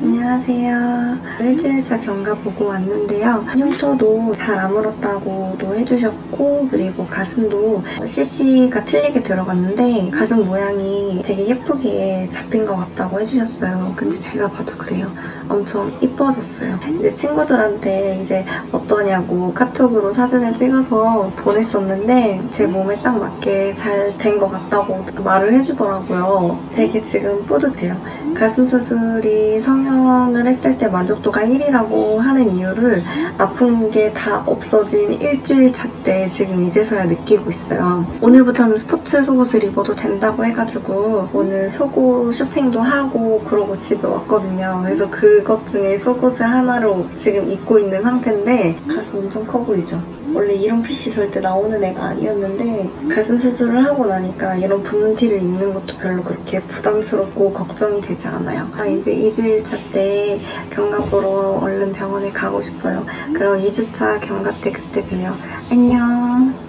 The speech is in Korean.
안녕하세요. 일주일차 경과 보고 왔는데요. 흉터도 잘 아물었다고도 해주셨고, 그리고 가슴도 CC가 틀리게 들어갔는데 가슴 모양이 되게 예쁘게 잡힌 것 같다고 해주셨어요. 근데 제가 봐도 그래요. 엄청 이뻐졌어요. 이제 친구들한테 이제 어떠냐고 카톡으로 사진을 찍어서 보냈었는데 제 몸에 딱 맞게 잘 된 것 같다고 말을 해주더라고요. 되게 지금 뿌듯해요. 가슴 수술이 성형을 했을 때 만족도가 1이라고 하는 이유를 아픈 게 다 없어진 일주일 차 때 지금 이제서야 느끼고 있어요. 오늘부터는 스포츠 속옷을 입어도 된다고 해가지고 오늘 속옷 쇼핑도 하고 그러고 집에 왔거든요. 그래서 그것 중에 속옷을 하나를 지금 입고 있는 상태인데 가슴 엄청 커 보이죠? 원래 이런 핏이 절대 나오는 애가 아니었는데 가슴 수술을 하고 나니까 이런 붓는 티를 입는 것도 별로 그렇게 부담스럽고 걱정이 되지 않아요. 이제 2주일차 때 경과 보러 얼른 병원에 가고 싶어요. 그럼 2주차 경과 때 그때 봬요. 안녕.